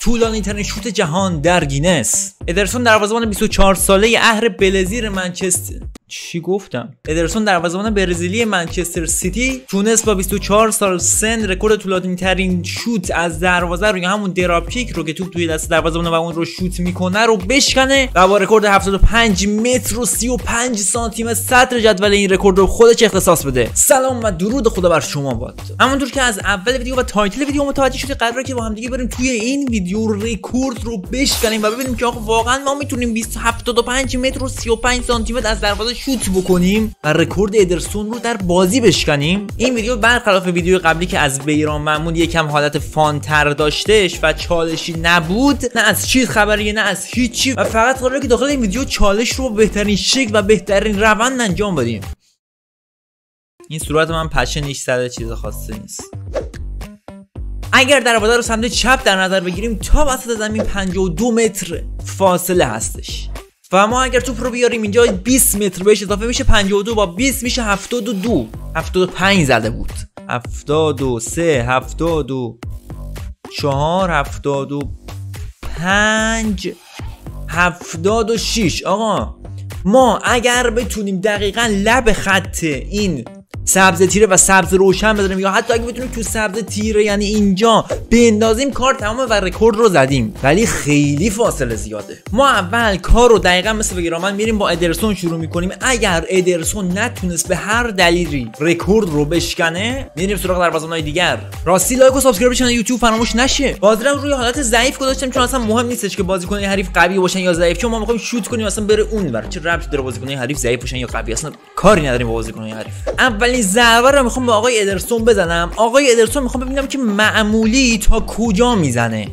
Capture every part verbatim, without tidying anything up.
طولانی ترین شوت جهان در گینس. ادرسون دروازه‌بان بیست و چهار ساله اهل بلزیر منچستر چی گفتم؟ ادرسون دروازه‌بان برزیلی منچستر سیتی تونست با بیست و چهار سال سن رکورد طولانی ترین شوت از دروازه رو، یا همون دراپ کیک رو که توپ توی دست دروازه‌بان و اون رو شوت میکنه رو بشکنه و با رکورد هفتاد و پنج متر و سی و پنج سانتی متر صدر جدول این رکورد رو خودش اختصاص بده. سلام و درود خدا بر شما باد. همونطور که از اول ویدیو و تایتل ویدیو متوجه شدید، قراره که با هم دیگه بریم توی این ویدیو رکورد رو بشکنیم و ببینیم که آقا واقعا ما میتونیم بیست و هفتاد و پنج متر و سی و پنج سانتی متر از دروازه شوت بکنیم و رکورد ادرسون رو در بازی بشکنیم. این ویدیو برخلاف ویدیو قبلی که از بیران محمود یکم حالت فان تر داشتش و چالشی نبود، نه از چیز خبریه نه از هیچی، و فقط قراره که داخل این ویدیو چالش رو بهترین شکل و بهترین روند انجام بدیم. این صورت من پشه نیش زده، چیز خاصی نیست. اگر دروازه رو سمت چپ در نظر بگیریم، تا وسط زمین پنجاه و دو متر فاصله هستش و ما اگر توپ رو بیاریم اینجا بیست متر بهش اضافه میشه، پنجاه و دو با بیست میشه هفتاد و دو. هفتاد و پنج زده بود، هفتاد و سه، هفتاد و چهار، هفتاد و پنج، هفتاد و شش. آقا ما اگر بتونیم دقیقا لب خط این سبز تیره و سبز روشن بزنیم، یا حتی اگه بتونیم تو سبز تیره یعنی اینجا بندازیم، کار تمامه و رکورد رو زدیم. ولی خیلی فاصله زیاده. ما اول کار رو دقیقا مثل بگیرامن میریم با ادرسون شروع میکنیم. اگر ادرسون نتونست به هر دلیلی رکورد رو بشکنه، میریم سراغ دروازه‌بان‌های دیگر. راستی لایک و سابسکرایب کانال یوتیوب فراموش نشه. بازی رو روی حالت ضعیف گذاشتم چون اصلا مهم نیستش که بازیکن حریف قوی باشن یا ضعیف، چون ما میخوایم شوت کنیم اصلا بره اونور. چه ربطی داره بازیکن حریف ضعیف باشن یا قوی؟ اصلا کاری نداریم با بازیکن حریف. اولین ضربه رو میخوام به آقای ادرسون بزنم. آقای ادرسون میخوام ببینم که معمولی تا کجا میزنه.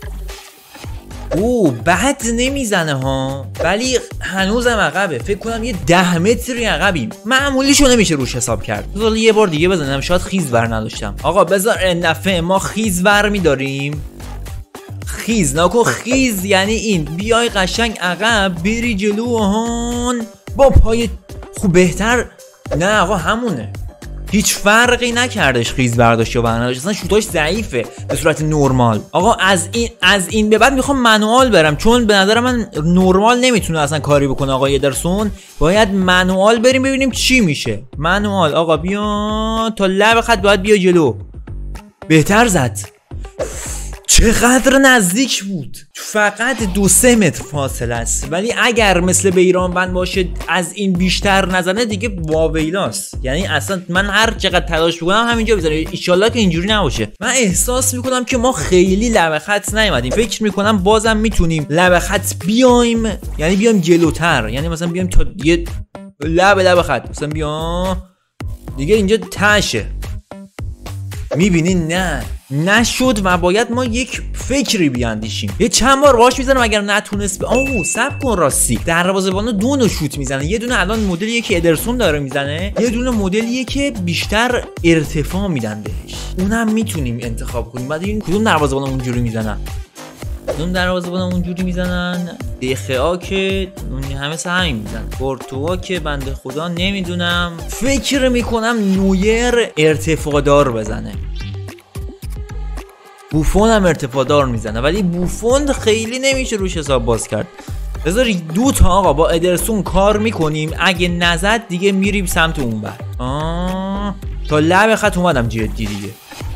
او بد نمیزنه ها، ولی هنوزم عقبه. فکر کنم یه ده متری عقبیم. معمولیشو نمیشه روش حساب کرد. بذار یه بار دیگه بزنم، شاید خیز بر نداشتم. آقا بذار این دفعه ما خیز بر میداریم. خیز نکن، خیز یعنی این بیای قشنگ عقب بری جلو. هون با پای خوب بهتر. نه آقا همونه، هیچ فرقی نکردش خیز برداشت یا برداشت، اصلا شوتاش ضعیفه به صورت نرمال. آقا از این از این به بعد میخوام منوال برم، چون به نظر من نرمال نمیتونه اصلا کاری بکنه آقای ادرسون. باید منوال بریم ببینیم چی میشه. منوال آقا بیا تا لب خط، باید بیا جلو. بهتر زد. چقدر نزدیک بود، فقط دو سه متر فاصله است. ولی اگر مثل بیران بند باشه از این بیشتر نزنه دیگه واویلاست. یعنی اصلا من هر چقدر تلاش بکنم همینجا بزنه. ایشالله که اینجوری نباشه. من احساس میکنم که ما خیلی لب خط نیومدیم. فکر میکنم بازم میتونیم لب خط بیایم، یعنی بیایم جلوتر، یعنی مثلا بیایم تا یه لب لب خط، مثلا بیا دیگه اینجا تشه. میبینین نه نشد و باید ما یک فکری بیاندیشیم. یه چند بار باش میزنم، اگر نتونست ب... اوه صبر کن، راستی دروازه‌بان دو نوع شوت میزنه. یه دونه الان مدلیه که ادرسون داره میزنه، یه دونه مدلیه که بیشتر ارتفاع میدن بهش. اونم میتونیم انتخاب کنیم. بعد این کدوم دروازه‌بان اونجوری میزنن، کدوم دروازه‌بان اونجوری میزنن. دخیا که همه سه همین میزنن. پورتوا که بنده خدا نمیدونم. فکر میکنم نویر ارتفاع دار بزنه. بوفون هم ارتفاع دار میزنه، ولی بوفون خیلی نمیشه روش حساب باز کرد. بذار دو تا آقا با ادرسون کار میکنیم. اگه نزد دیگه میریم سمت اون بر. آه تا لب خط اومدم جدی دیگه.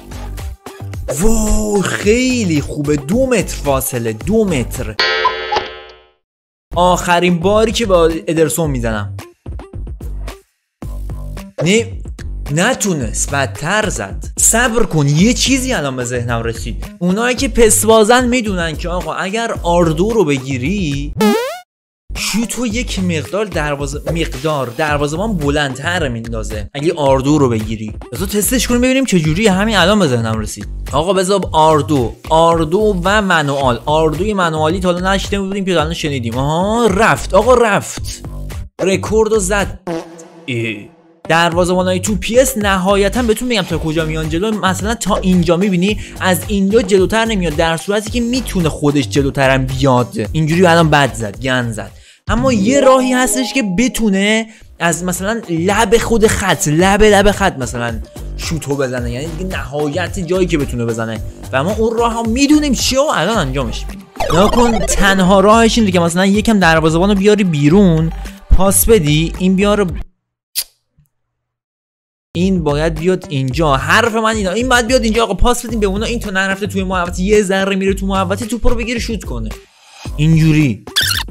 واو خیلی خوبه. دو متر فاصله، دو متر. آخرین باری که با ادرسون میزنم. نه نتونست، بدتر زد. صبر کن، یه چیزی الان به ذهنم رسید. اونایی که پس بازن میدونن که آقا اگر آردو رو بگیری شوتو یک مقدار دروازه مقدار دروازه‌بان بلندتر میندازه. اگه آردو رو بگیری بذار تستش کنیم ببینیم چه جوری. همین الان به ذهنم رسید. آقا بذار آردو آردو و منوال. آردوی منوالی تا الان نشنیده بودیم که الان شنیدیم. آها رفت آقا رفت، رکوردو زد. دروازه‌بانای تو پی اس نهایتا بهتون میگم تا کجا میان جلو. مثلا تا اینجا میبینی، از اینجا جلوتر نمیاد، در صورتی که میتونه خودش جلوترم بیاد. اینجوری الان بد زد، گند زد. اما یه راهی هستش که بتونه از مثلا لب خود خط، لب لب خط مثلا شوتو بزنه، یعنی دیگه نهایت جایی که بتونه بزنه و ما اون راه ها میدونیم چیه و الان انجامش میدیم. نکن تنها راهش اینه که مثلا یکم دروازه‌بانو بیاری بیرون، پاس بدی، این بیاره، این باید بیاد اینجا. حرف من اینا، این باید بیاد اینجا، آقا پاس بدیم به اونا، این تو نرفته توی محوطه، یه ذره میره تو محوطه، توپ رو بگیره شوت کنه اینجوری.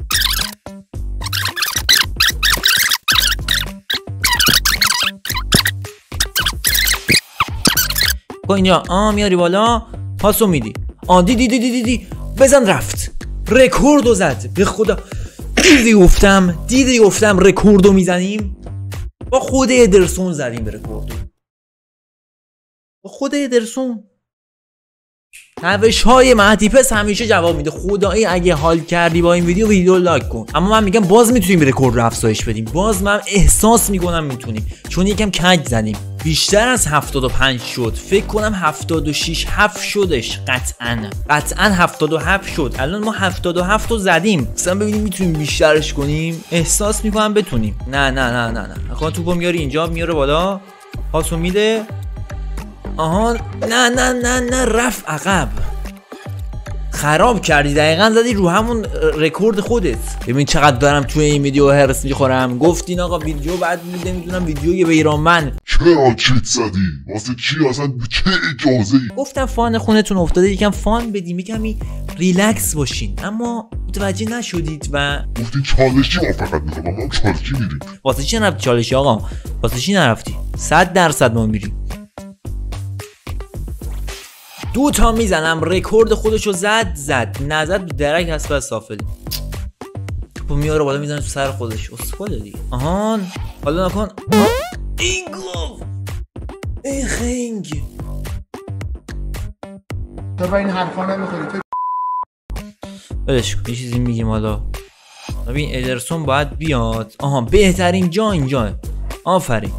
با اینجا آ میاری بالا، پاسو میدی، آ دیدی دیدی دیدی بزن، رفت، رکوردو زد. به خدا دیدی گفتم، دیدی گفتم رکوردو میزنیم. با خود ادرسون زدیم به رکوردو، با خود ادرسون. روش های مهدی پس همیشه جواب میده. خدایی اگه حال کردی با این ویدیو ویدیو لایک کن. اما من میگم باز میتونیم به رکورد رو افزایش بدیم، باز من احساس میکنم میتونیم، چون یکم کج زدیم. بیشتر از هفتاد و پنج شد، فکر کنم هفتاد و شش هفت شدش، قطعا قطعا هفتاد و هفت شد. الان ما هفتاد و هفت رو زدیم، مثلا ببینیم میتونیم بیشترش کنیم. احساس میکنم بتونیم. نه نه نه نه نه آخه توپو میاری اینجا، میاره بالا، پاسو میده. آها نه نه نه نه رفت عقب، خراب کردی، دقیقا زدی رو همون رکورد خودت. ببین چقدر دارم توی این ویدیو هرس میخورم. گفتین آقا ویدیو بعد نمیدونم ویدیو به ایران من چرا چیت زدی؟ واسه چی اصلا؟ چه اجازه ای؟ گفتم فان خونتون افتاده، یکم فان بدیم، یکمی ریلکس باشین، اما متوجه نشدید و گفتین چالشی. ما فقط میخوام ما چالشی میریم. واسه چی نرفتی چالشی آقا؟ واسه چی نرفتی؟ صد درصد ما میریم. دو تا میزنم، رکورد خودشو زد زد نزد درک هست و سافل. تو میاره بالا میزنه تو سر خودش، اسکله دیگه. آهان حالا نکن. این گفت این خنگ تو با این حرفا نمیخوری تو. بلش کن یه چیزی میگیم حالا. ببین ادرسون باید بیاد. آها بهترین جا اینجاه. آفرین.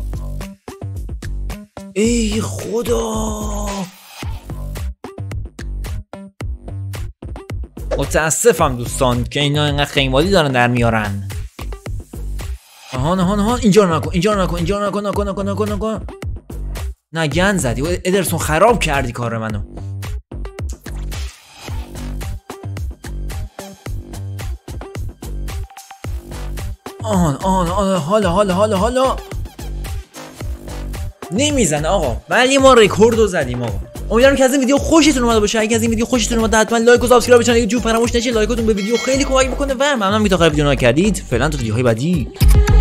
ای خدا متاسفم دوستان که اینا اینقدر خیمالی دارن در میارن. آهان آهان آهان اینجا رو نکن، اینجا رو نکن، اینجا رو نکن، نکن نکن نکن نکن. نه گند زدی ادرسون، خراب کردی کار منو. آهان آهان آهان حالا حالا حالا حالا نمیزنه آقا، ولی ما رکورد رو زدیم آقا. امیدوارم که از این ویدیو خوشتون اومده باشه. اگه از این ویدیو خوشتون اومده حتما لایک و سابسکرایب به کانال یوتیوب فراموش نشه. لایکاتون به ویدیو خیلی کمک میکنه و ممنونم که تا آخر ویدیو نگاه کردید. فعلا تا ویدیوهای بعدی.